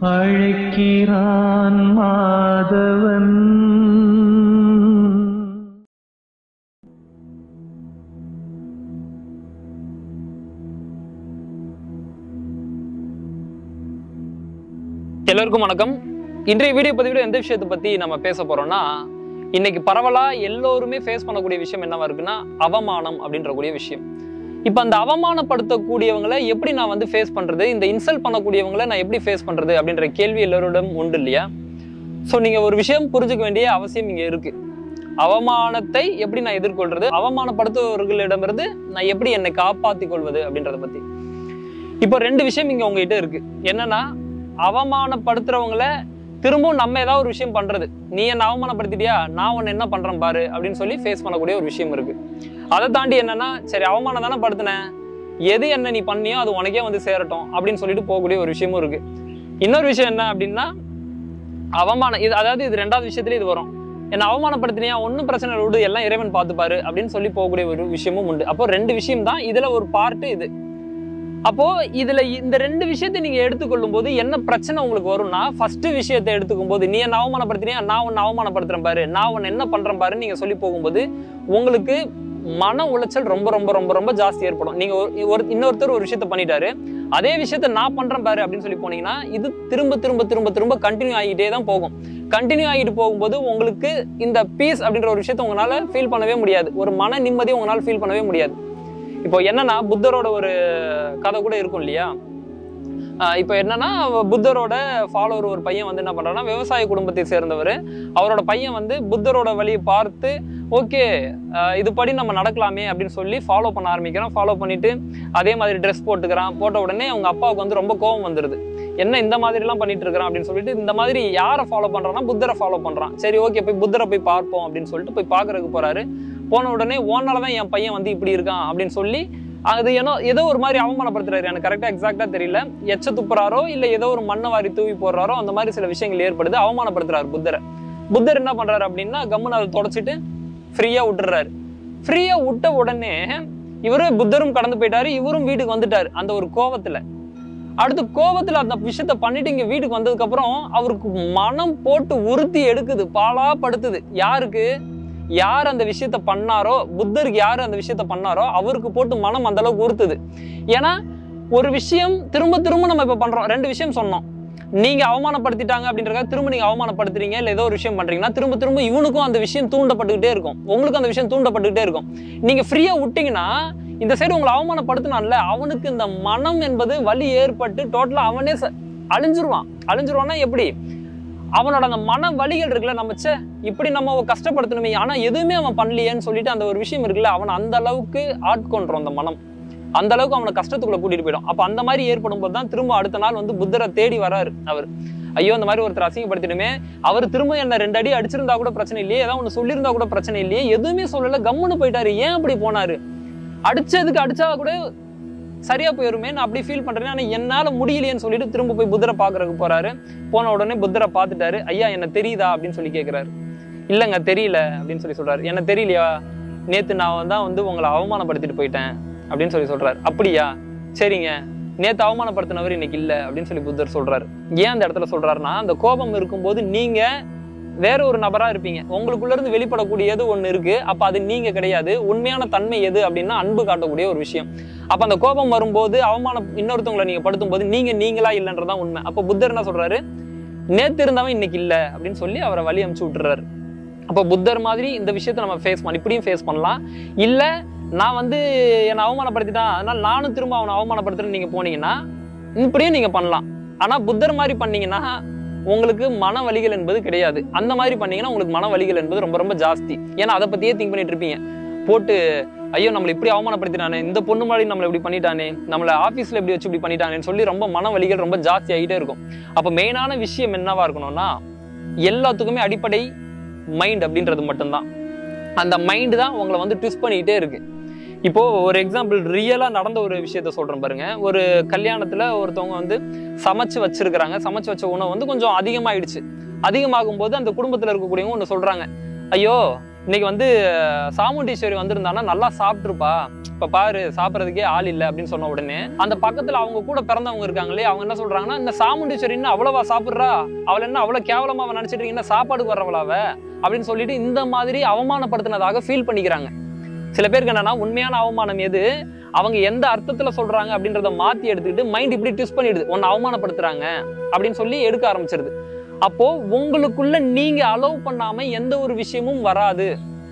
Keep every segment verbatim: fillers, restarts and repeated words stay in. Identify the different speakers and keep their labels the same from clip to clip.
Speaker 1: அழைக்கிறான் மாதவன்.
Speaker 2: எல்லோருக்கும் வணக்கம். இன்றைய வீடியோ பதிவில் எந்த விஷயத்தை பத்தி நம்ம பேச போறோம்னா, இன்னைக்கு பரவலா எல்லோருமே ஃபேஸ் பண்ணக்கூடிய விஷயம் என்னவா இருக்குன்னா அவமானம் அப்படின்ற கூடிய விஷயம். இப்ப அந்த அவமானப்படுத்தக்கூடியவங்களை எப்படி நான் வந்து ஃபேஸ் பண்றது, இந்த இன்சல்ட் பண்ணக்கூடியவங்களை நான் எப்படி ஃபேஸ் பண்றது அப்படின்ற கேள்வி எல்லோரிடம் உண்டு இல்லையா? ஸோ நீங்க ஒரு விஷயம் புரிஞ்சுக்க வேண்டிய அவசியம் இங்க இருக்கு. அவமானத்தை எப்படி நான் எதிர்கொள்றது, அவமானப்படுத்துபவர்களிடமிருந்து நான் எப்படி என்னை காப்பாற்றிக் கொள்வது அப்படின்றத பத்தி இப்போ ரெண்டு விஷயம் இங்க உங்ககிட்ட இருக்கு. என்னன்னா, அவமானப்படுத்துறவங்களை திரும்பவும் நம்ம ஏதாவது ஒரு விஷயம் பண்றது, நீ என்ன அவமானப்படுத்திட்டியா, நான் உன்னை என்ன பண்றேன் பாரு அப்படின்னு சொல்லி ஃபேஸ் பண்ணக்கூடிய ஒரு விஷயம் இருக்கு. அதை தாண்டி என்னன்னா, சரி அவமானம் தானே படுத்தினேன், எது என்ன நீ பண்ணியோ அது உனக்கே வந்து சேரட்டும் அப்படின்னு சொல்லிட்டு போகக்கூடிய ஒரு விஷயமும் இருக்கு. இன்னொரு விஷயம் என்ன அப்படின்னா, அவமானம் இது அதாவது இது ரெண்டாவது விஷயத்துல இது வரும். என்ன அவமானப்படுத்தினியா, ஒன்னும் பிரச்சனை விடு, எல்லாம் இறைவன் பார்த்துப்பாரு அப்படின்னு சொல்லி போகக்கூடிய ஒரு விஷயமும் உண்டு. அப்போ ரெண்டு விஷயம் தான் இதுல ஒரு பார்ட்டு இது. அப்போ இதுல இந்த ரெண்டு விஷயத்தை நீங்க எடுத்துக்கொள்ளும் போது என்ன பிரச்சனை உங்களுக்கு வரும்னா, ஃபர்ஸ்ட் விஷயத்தை எடுத்துக்கும் போது நீ என்ன அவமானப்படுத்தினியா, நான் உன்னை அவமானப்படுத்துறேன் பாரு, நான் உன்னை என்ன பண்றேன் பாரு நீங்க சொல்லி போகும்போது உங்களுக்கு மன உளைச்சல் ரொம்ப ரொம்ப ரொம்ப ரொம்ப ஜாஸ்தி ஏற்படும். நீங்க ஒரு இன்னொருத்தர் ஒரு விஷயத்த பண்ணிட்டாரு, அதே விஷயத்த நான் பண்றேன் பாரு அப்படின்னு சொல்லி போனீங்கன்னா இது திரும்ப திரும்ப திரும்ப திரும்ப கண்டினியூ ஆகிட்டே தான் போகும். கண்டினியூ ஆகிட்டு போகும்போது உங்களுக்கு இந்த பீஸ் அப்படின்ற ஒரு விஷயத்த உங்களால ஃபீல் பண்ணவே முடியாது, ஒரு மன நிம்மதியை உங்களால ஃபீல் பண்ணவே முடியாது. இப்போ என்னன்னா, புத்தரோட ஒரு கதை கூட இருக்கும் இல்லையா? இப்போ என்னன்னா, புத்தரோட ஃபாலோவர் ஒரு பையன் வந்து என்ன பண்றான்னா, விவசாய குடும்பத்தை சேர்ந்தவர். அவரோட பையன் வந்து புத்தரோட வழியை பார்த்து ஓகே இதுபடி நம்ம நடக்கலாமே அப்படின்னு சொல்லி ஃபாலோ பண்ண ஆரம்பிக்கிறான். ஃபாலோ பண்ணிட்டு அதே மாதிரி ட்ரெஸ் போட்டுக்கிறான். போட்ட உடனே அவங்க அப்பாவுக்கு வந்து ரொம்ப கோபம் வந்துடுது. என்ன இந்த மாதிரிலாம் பண்ணிட்டு இருக்கிறான் அப்படின்னு சொல்லிட்டு, இந்த மாதிரி யாரை ஃபாலோ பண்றான்னா புத்தரை ஃபாலோ பண்றான். சரி ஓகே போய் புத்தரை போய் பார்ப்போம் அப்படின்னு சொல்லிட்டு போய் பார்க்கறதுக்கு போறாரு. போன உடனே ஓனாலதான் என் பையன் வந்து இப்படி இருக்கான் அப்படின்னு சொல்லி அது ஏன்னோ ஏதோ ஒரு மாதிரி அவமானப்படுத்துறாரு. எனக்கு கரெக்டா எக்ஸாக்டா தெரியல, எச்ச துப்புறாரோ இல்ல ஏதோ ஒரு மண்ணை வாரி தூவி போடுறாரோ அந்த மாதிரி சில விஷயங்கள் ஏற்படுது. அவமானப்படுத்துறாரு புத்தரை. புத்தர் என்ன பண்றாரு அப்படின்னா, கம்முன்னு அதை தொடச்சிட்டு ஃப்ரீயா விட்டுறாரு. ஃப்ரீயா விட்ட உடனே இவரு புத்தரும் கடந்து போயிட்டாரு, இவரும் வீட்டுக்கு வந்துட்டாரு அந்த ஒரு கோவத்துல. அடுத்து கோவத்துல அந்த விஷயத்த பண்ணிட்டு இங்க வீட்டுக்கு வந்ததுக்கு அப்புறம் அவருக்கு மனம் போட்டு உறுத்தி எடுக்குது, பாலா படுத்துது. யாருக்கு யார் அந்த விஷயத்த பண்ணாரோ, புத்தருக்கு யாரு அந்த விஷயத்த பண்ணாரோ அவருக்கு போட்டு மனம் அந்த அளவுக்கு உறுத்துது. ஏன்னா ஒரு விஷயம் திரும்ப திரும்ப நம்ம இப்ப பண்றோம். ரெண்டு விஷயம் சொன்னோம், நீங்க அவமானப்படுத்திட்டாங்க அப்படின்றத திரும்ப நீங்க அவமானப்படுத்துறீங்க இல்ல ஏதோ ஒரு விஷயம் பண்றீங்கன்னா திரும்ப திரும்ப இவனுக்கும் அந்த விஷயம் தூண்டப்பட்டுக்கிட்டே இருக்கும், உங்களுக்கும் அந்த விஷயம் தூண்டப்பட்டுக்கிட்டே இருக்கும். நீங்க ஃப்ரீயா விட்டீங்கன்னா இந்த சைடு உங்களை அவமானப்படுத்தினான்ல அவனுக்கு இந்த மனம் என்பது வலி ஏற்பட்டு டோட்டலா அவனே அழிஞ்சிருவான். அழிஞ்சிருவான்னா எப்படி, அவனோட அந்த மன வலிகள் இருக்குல்ல, நம்ம சே இப்படி நம்ம கஷ்டப்படுத்தணுமே ஆனா எதுவுமே அவன் பண்ணலையேன்னு சொல்லிட்டு அந்த ஒரு விஷயம் இருக்குல்ல, அவன் அந்த அளவுக்கு ஆட்கொண்டுரும். அந்த மனம் அந்த அளவுக்கு அவனை கஷ்டத்துக்குள்ள கூட்டிட்டு போயிடும். அப்ப அந்த மாதிரி ஏற்படும் போது தான் திரும்ப அடுத்த நாள் வந்து புத்தரை தேடி வராரு அவர். ஐயோ இந்த மாதிரி ஒருத்தர் அசிங்கப்படுத்திடுமே, அவர் திரும்ப என்ன ரெண்டு அடி அடிச்சிருந்தா கூட பிரச்சனை இல்லையே, ஏதாவது ஒண்ணு சொல்லியிருந்தா கூட பிரச்சனை இல்லையே, எதுவுமே சொல்லல, கம்முன்னு போயிட்டாரு, ஏன் அப்படி போனாரு, அடிச்சதுக்கு அடிச்சா கூட சரியா போயிருமே நான் அப்படி ஃபீல் பண்றேன், ஆனா என்னால முடியலையேன்னு சொல்லிட்டு திரும்ப போய் புத்தரை பாக்குறதுக்கு போறாரு. போன உடனே புத்தரை பார்த்துட்டாரு. ஐயா என்ன தெரியுதா அப்படின்னு சொல்லி கேட்கிறாரு. இல்லைங்க தெரியல அப்படின்னு சொல்லி சொல்றாரு. என்ன தெரியலையா, நேத்து நான் தான் வந்து உங்களை அவமானப்படுத்திட்டு போயிட்டேன் அப்படின்னு சொல்லி சொல்றாரு. அப்படியா, சரிங்க, நேத்து அவமானப்படுத்தினவர் இன்னைக்கு இல்ல அப்படின்னு சொல்லி புத்தர் சொல்றாரு. ஏன் அந்த இடத்துல சொல்றாருன்னா, அந்த கோபம் இருக்கும்போது நீங்க வேற ஒரு நபரா இருப்பீங்க, உங்களுக்குள்ள இருந்து வெளிப்படக்கூடியது ஒண்ணு இருக்கு, அப்ப அது நீங்க கிடையாது. உண்மையான தன்மை எது அப்படின்னா அன்பு காட்டக்கூடிய ஒரு விஷயம். அப்ப அந்த கோபம் வரும்போது அவமானம் இன்னொருத்தவங்களை நீங்க படுத்தும் போது நீங்க நீங்களா இல்லைன்றதான் உண்மை. அப்ப புத்தர் என்ன சொல்றாரு, நேத்து இருந்தவன் இன்னைக்கு இல்ல அப்படின்னு சொல்லி அவரை வழி அனுப்பிச்சு விட்டுறாரு. அப்ப புத்தர் மாதிரி இந்த விஷயத்த நம்ம ஃபேஸ் பண்ண இப்படியும் ஃபேஸ் பண்ணலாம். இல்ல நான் வந்து என்னை அவமானப்படுத்திட்டான் அதனால நானும் திரும்ப அவனை அவமானப்படுத்துறேன்னு நீங்க போனீங்கன்னா இப்படியும் நீங்க பண்ணலாம். ஆனா புத்தர் மாதிரி பண்ணீங்கன்னா உங்களுக்கு மன வலிகள் என்பது கிடையாது. அந்த மாதிரி பண்ணீங்கன்னா உங்களுக்கு மன வலிகள் என்பது ரொம்ப ரொம்ப ஜாஸ்தி. ஏன்னா அதை பத்தியே திங்க் பண்ணிட்டு இருப்பீங்க. போட்டு ஐயோ நம்மளை இப்படி அவமானப்படுத்திட்டானே, இந்த பொண்ணு மாதிரி நம்மளை இப்படி பண்ணிட்டானே, நம்மளை ஆஃபீஸ்ல இப்படி வச்சு இப்படி பண்ணிட்டானேன்னு சொல்லி ரொம்ப மன வலிகள் ரொம்ப ஜாஸ்தி ஆகிட்டே இருக்கும். அப்போ மெயினான விஷயம் என்னவா இருக்கணும்னா, எல்லாத்துக்குமே அடிப்படை மைண்ட் அப்படின்றது மட்டும்தான். அந்த மைண்டு தான் உங்களை வந்து ட்விஸ்ட் பண்ணிக்கிட்டே இருக்கு. இப்போ ஒரு எக்ஸாம்பிள் ரியலா நடந்த ஒரு விஷயத்த சொல்றேன் பாருங்க. ஒரு கல்யாணத்துல ஒருத்தவங்க வந்து சமைச்சு வச்சிருக்கிறாங்க. சமைச்சு வச்ச உணவு வந்து கொஞ்சம் அதிகமாயிடுச்சு. அதிகமாகும் போது அந்த குடும்பத்துல இருக்கக்கூடியவங்க ஒண்ணு சொல்றாங்க, ஐயோ இன்னைக்கு வந்து சாமுண்டீஸ்வரி வந்திருந்தானா நல்லா சாப்பிட்டுருப்பா, இப்ப பாரு சாப்பிட்றதுக்கே ஆள் இல்லை அப்படின்னு சொன்ன உடனே அந்த பக்கத்துல அவங்க கூட பிறந்தவங்க இருக்காங்களே அவங்க என்ன சொல்றாங்கன்னா, இந்த சாமுண்டீஸ்வரின்னு அவ்வளவா சாப்பிட்றா, அவள் என்ன அவ்வளவு கேவலமா அவன் நினைச்சிட்டு இருக்கீங்கன்னா சாப்பாடுக்கு வர்றவளாவ அப்படின்னு சொல்லிட்டு இந்த மாதிரி அவமானப்படுத்தினதாக ஃபீல் பண்ணிக்கிறாங்க. சில பேருக்கு என்னன்னா உண்மையான அவமானம் எது, அவங்க எந்த அர்த்தத்துல சொல்றாங்க அப்படின்றத மாத்தி எடுத்துக்கிட்டு மைண்ட் இப்படி ட்விஸ்ட் பண்ணிடுது, உன்னை அவமானப்படுத்துறாங்க அப்படின்னு சொல்லி எடுக்க ஆரம்பிச்சிருது. அப்போ உங்களுக்குள்ள நீங்க அலோவ் பண்ணாம எந்த ஒரு விஷயமும் வராது.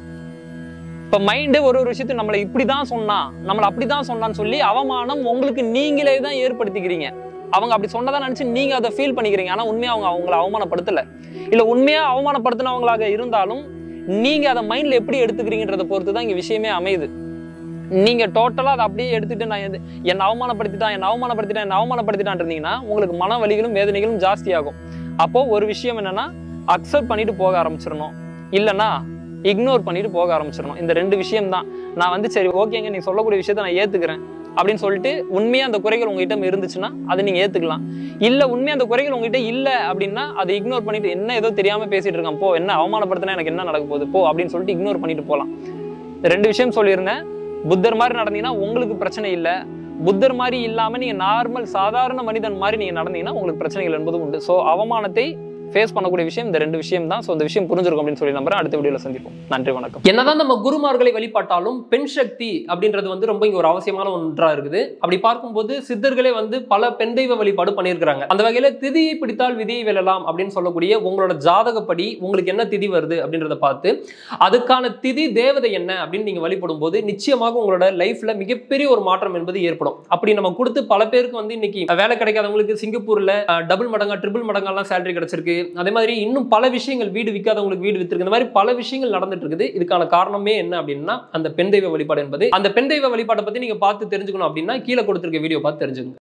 Speaker 2: இப்ப மைண்டு ஒரு ஒரு விஷயத்தை நம்மளை இப்படிதான் சொன்னா, நம்மளை அப்படிதான் சொன்னான்னு சொல்லி அவமானம் உங்களுக்கு நீங்களே தான் ஏற்படுத்திக்கிறீங்க. அவங்க அப்படி சொன்னதான் நினைச்சு நீங்க அதை ஃபீல் பண்ணிக்கிறீங்க. ஆனா உண்மையா அவங்க அவங்களை அவமானப்படுத்தல. இல்ல உண்மையா அவமானப்படுத்தினவங்களாக இருந்தாலும் நீங்க அதை மைண்ட்ல எப்படி எடுத்துக்கிறீங்கன்றத பொறுத்து தான் இங்க விஷயமே அமையுது. நீங்க டோட்டலா அதை அப்படியே எடுத்துட்டு நான் என்ன அவமானப்படுத்திட்டான் என்ன அவமானப்படுத்திட்டான் என்ன அவமானப்படுத்திட்டான் இருந்தீங்கன்னா உங்களுக்கு மன வலிகளும் வேதனைகளும் ஜாஸ்தி ஆகும். அப்போ ஒரு விஷயம் என்னன்னா, அக்செப்ட் பண்ணிட்டு போக ஆரம்பிச்சிடணும், இல்லைன்னா இக்னோர் பண்ணிட்டு போக ஆரம்பிச்சிடணும். இந்த ரெண்டு விஷயம் தான். நான் வந்து சரி ஓகேங்க நீங்க சொல்லக்கூடிய விஷயத்த நான் ஏத்துக்கிறேன் அப்படின்னு சொல்லிட்டு உண்மையா அந்த குறைகள் உங்ககிட்ட இருந்துச்சுன்னா அதை நீங்க ஏத்துக்கலாம். இல்ல உண்மையா அந்த குறைகள் உங்ககிட்ட இல்ல அப்படின்னா அதை இக்னோர் பண்ணிட்டு என்ன ஏதோ தெரியாம பேசிட்டு இருக்கான் போ, என்ன அவமானப்படுத்தினா எனக்கு என்ன நடக்க போகுது போ அப்படின்னு சொல்லிட்டு இக்னோர் பண்ணிட்டு போகலாம். ரெண்டு விஷயம் சொல்லியிருந்தேன். புத்தர் மாதிரி நடந்தீங்கன்னா உங்களுக்கு பிரச்சனை இல்லை, புத்தர் மாதிரி இல்லாம நீங்க நார்மல் சாதாரண மனிதன் மாதிரி நீங்க நடந்தீங்கன்னா உங்களுக்கு பிரச்சனைகள் என்பது உண்டு. ஸோ அவமானத்தை ஃபேஸ் பண்ணக்கூடிய விஷயம் இந்த ரெண்டு விஷயம் தான். ஸோ இந்த விஷயம் புரிஞ்சிருக்கும் அப்படின்னு சொல்லி நம்புறேன். அடுத்த வீடியோல சந்திப்போம். நன்றி, வணக்கம்.
Speaker 3: என்னதான் நம்ம குருமார்களை வழிபாட்டாலும் பெண் சக்தி அப்படின்றது வந்து ரொம்ப இங்க ஒரு அவசியமான ஒன்றா இருக்குது. அப்படி பார்க்கும்போது சித்தர்களே வந்து பல பெண் தெய்வ வழிபாடு பண்ணியிருக்கிறாங்க. அந்த வகையில திதியை பிடித்தால் விதியை வெல்லலாம் அப்படின்னு சொல்லக்கூடிய உங்களோட ஜாதகப்படி உங்களுக்கு என்ன திதி வருது அப்படின்றத பார்த்து அதுக்கான திதி தேவதை என்ன அப்படின்னு நீங்க வழிபடும் போது நிச்சயமாக உங்களோட லைஃப்ல மிகப்பெரிய ஒரு மாற்றம் என்பது ஏற்படும். அப்படி நம்ம கொடுத்து பல பேருக்கு வந்து இன்னைக்கு வேலை கிடைக்காதவங்களுக்கு சிங்கப்பூர்ல டபுள் மடங்கா ட்ரிபிள் மடங்கெல்லாம் சேலரி கிடைச்சிருக்கு. அதே மாதிரி இன்னும் பல விஷயங்கள், வீடு விற்காதவங்களுக்கு வீடு வித்திருக்கு, இந்த மாதிரி பல விஷயங்கள் நடந்துட்டு இருக்குது. இதுக்கான காரணமே என்ன அப்படின்னா அந்த பெண் தெய்வ வழிபாடு என்பது. அந்த பெண் தெய்வ வழிபாட்டை பத்தி நீங்க பார்த்து தெரிஞ்சுக்கணும் அப்படின்னா கீழே கொடுத்திருக்க வீடியோ பார்த்து தெரிஞ்சுக்கணும்.